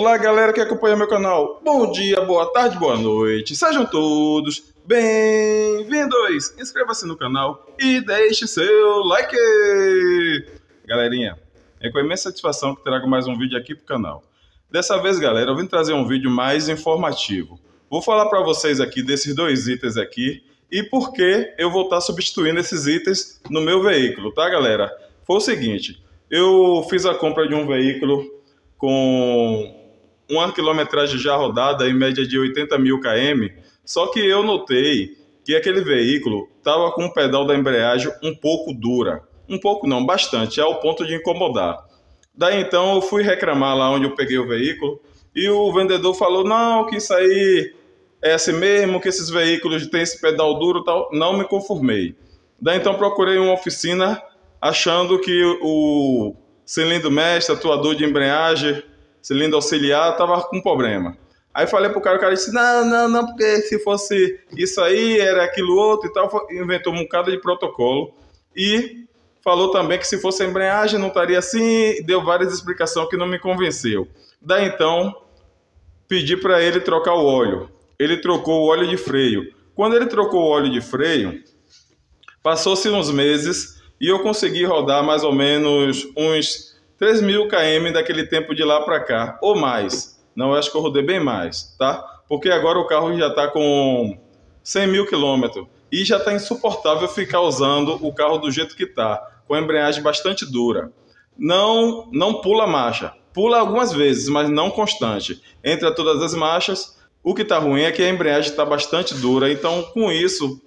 Olá, galera que acompanha meu canal. Bom dia, boa tarde, boa noite. Sejam todos bem-vindos. Inscreva-se no canal e deixe seu like. Galerinha, é com imensa satisfação que trago mais um vídeo aqui pro canal. Dessa vez, galera, eu vim trazer um vídeo mais informativo. Vou falar para vocês aqui desses dois itens aqui e por que eu vou estar substituindo esses itens no meu veículo, tá, galera? Foi o seguinte, eu fiz a compra de um veículo com uma quilometragem já rodada, em média de 80 mil km, só que eu notei que aquele veículo estava com o pedal da embreagem um pouco dura. Um pouco não, bastante, ao ponto de incomodar. Daí então eu fui reclamar lá onde eu peguei o veículo e o vendedor falou, não, que isso aí é assim mesmo, que esses veículos têm esse pedal duro e tal. Não me conformei. Daí então procurei uma oficina achando que o cilindro mestre, atuador de embreagem, cilindro auxiliar, estava com problema. Aí falei pro cara, o cara disse, não, porque se fosse isso aí, era aquilo outro e tal, inventou um bocado de protocolo e falou também que se fosse a embreagem não estaria assim, deu várias explicações que não me convenceu. Daí então, pedi para ele trocar o óleo. Ele trocou o óleo de freio. Quando ele trocou o óleo de freio, passou-se uns meses e eu consegui rodar mais ou menos uns 3 mil km daquele tempo de lá para cá, ou mais. Não, eu acho que eu rodei bem mais, tá? Porque agora o carro já está com 100 mil quilômetros e já está insuportável ficar usando o carro do jeito que está, com a embreagem bastante dura. Não pula a marcha. Pula algumas vezes, mas não constante. Entre todas as marchas, o que está ruim é que a embreagem está bastante dura, então com isso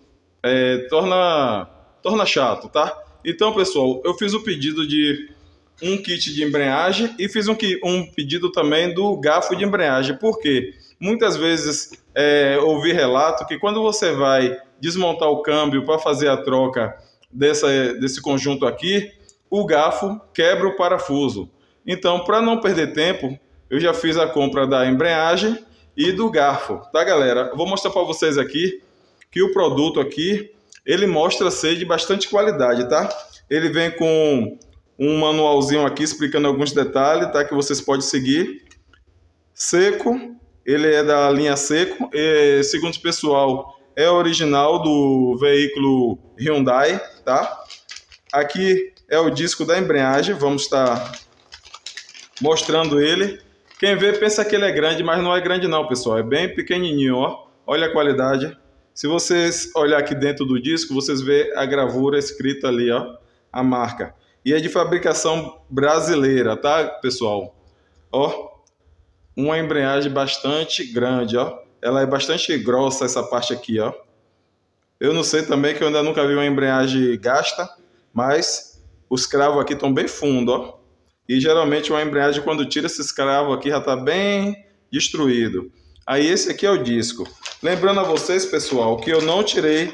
torna chato, tá? Então, pessoal, eu fiz o pedido de um kit de embreagem e fiz um pedido também do garfo de embreagem, porque muitas vezes ouvi relato que quando você vai desmontar o câmbio para fazer a troca desse conjunto aqui, o garfo quebra o parafuso. Então, para não perder tempo, eu já fiz a compra da embreagem e do garfo, tá, galera? Eu vou mostrar para vocês aqui que o produto aqui, ele mostra ser de bastante qualidade, tá? Ele vem com um manualzinho aqui explicando alguns detalhes, tá? Que vocês podem seguir. Seco, ele é da linha Seco, e, segundo o pessoal, é original do veículo Hyundai, tá? Aqui é o disco da embreagem, vamos estar mostrando ele. Quem vê pensa que ele é grande, mas não é grande não, pessoal. É bem pequenininho, ó. Olha a qualidade. Se vocês olhar aqui dentro do disco, vocês vê a gravura escrita ali, ó, a marca. E é de fabricação brasileira, tá, pessoal? Ó, uma embreagem bastante grande, ó. Ela é bastante grossa, essa parte aqui, ó. Eu não sei também, que eu ainda nunca vi uma embreagem gasta, mas os cravos aqui estão bem fundo, ó. E geralmente uma embreagem, quando tira esses cravos aqui, já está bem destruído. Aí esse aqui é o disco. Lembrando a vocês, pessoal, que eu não tirei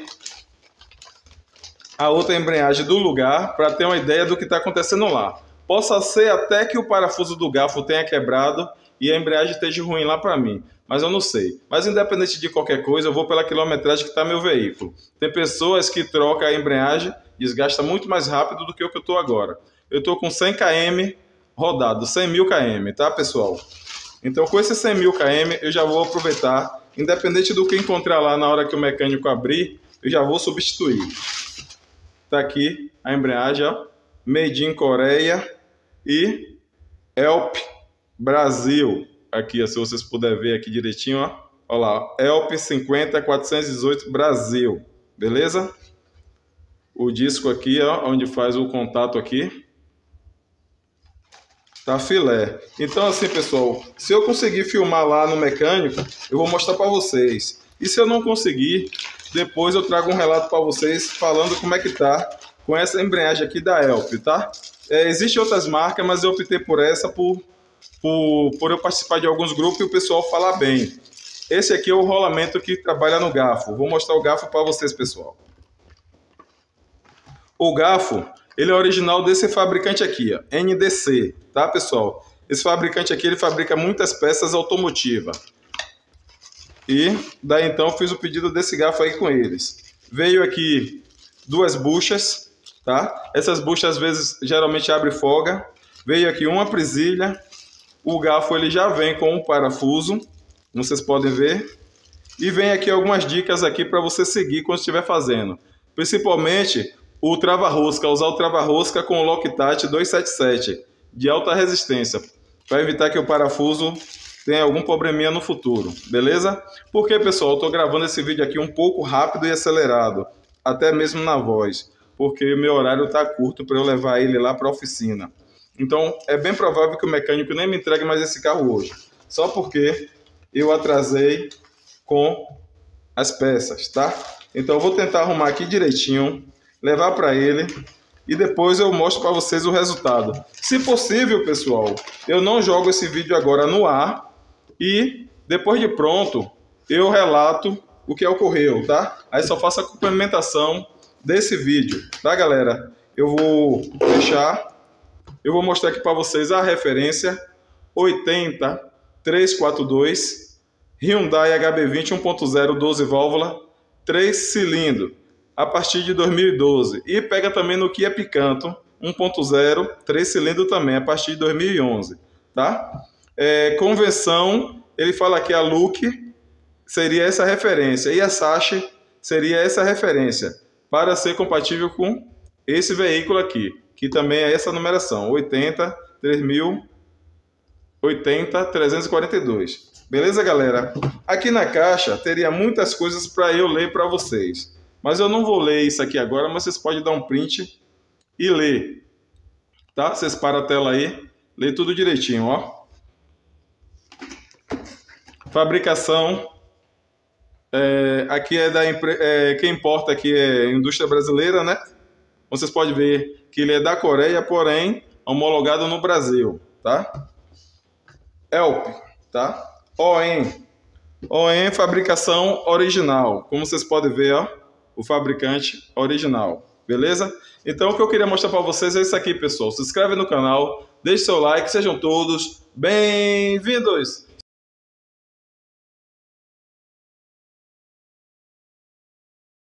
a outra embreagem do lugar para ter uma ideia do que está acontecendo lá. Possa ser até que o parafuso do garfo tenha quebrado e a embreagem esteja ruim lá para mim, mas eu não sei. Mas independente de qualquer coisa, eu vou pela quilometragem que está meu veículo. Tem pessoas que trocam a embreagem, desgasta muito mais rápido do que o que eu estou agora. Eu estou com 100 km rodado, 100 mil km, tá, pessoal? Então com esses 100 mil km eu já vou aproveitar, independente do que encontrar lá na hora que o mecânico abrir, eu já vou substituir. Tá aqui a embreagem, ó, Made in Coreia e Elp Brasil. Aqui, ó, se vocês puderem ver aqui direitinho, ó, ó lá, Elp 50418 Brasil, beleza? O disco aqui, ó, onde faz o contato aqui, tá filé. Então assim, pessoal, se eu conseguir filmar lá no mecânico, eu vou mostrar para vocês. E se eu não conseguir, depois eu trago um relato para vocês falando como é que tá com essa embreagem aqui da Elp, tá? Existem outras marcas, mas eu optei por essa por eu participar de alguns grupos e o pessoal falar bem. Esse aqui é o rolamento que trabalha no garfo. Vou mostrar o garfo para vocês, pessoal. O garfo, ele é original desse fabricante aqui, ó, NDC, tá, pessoal? Esse fabricante aqui, ele fabrica muitas peças automotivas. E daí então fiz o pedido desse garfo aí com eles. Veio aqui duas buchas, tá? Essas buchas às vezes geralmente abre folga. Veio aqui uma presilha, O garfo ele já vem com um parafuso, como vocês podem ver. E vem aqui algumas dicas aqui para você seguir quando estiver fazendo. Principalmente o trava-rosca, usar o trava-rosca com o Loctite 277 de alta resistência, para evitar que o parafuso tenha algum probleminha no futuro, beleza? Porque, pessoal, eu estou gravando esse vídeo aqui um pouco rápido e acelerado, até mesmo na voz, porque meu horário está curto para eu levar ele lá para a oficina. Então, é bem provável que o mecânico nem me entregue mais esse carro hoje, só porque eu atrasei com as peças, tá? Então eu vou tentar arrumar aqui direitinho, levar para ele e depois eu mostro para vocês o resultado. Se possível, pessoal, eu não jogo esse vídeo agora no ar e depois de pronto eu relato o que ocorreu, tá? Aí só faço a complementação desse vídeo, tá, galera? Eu vou mostrar aqui para vocês a referência 80342 Hyundai HB20 1.0 12 válvula 3 cilindros a partir de 2012 e pega também no Kia Picanto 1.0 3 cilindros também a partir de 2011, tá? Convenção, ele fala que a Look seria essa referência e a Sachi seria essa referência para ser compatível com esse veículo aqui, que também é essa numeração 80342. Beleza, galera? Aqui na caixa teria muitas coisas para eu ler para vocês. Mas eu não vou ler isso aqui agora, mas vocês podem dar um print e ler. Tá? Vocês param a tela aí, lê tudo direitinho, ó. Fabricação. Aqui é da quem importa aqui é a indústria brasileira, né? Vocês podem ver que ele é da Coreia, porém homologado no Brasil, tá? ELP, tá? OEM, fabricação original. Como vocês podem ver, ó, o fabricante original. Beleza? Então o que eu queria mostrar para vocês é isso aqui, pessoal. Se inscreve no canal, deixe seu like, sejam todos bem-vindos.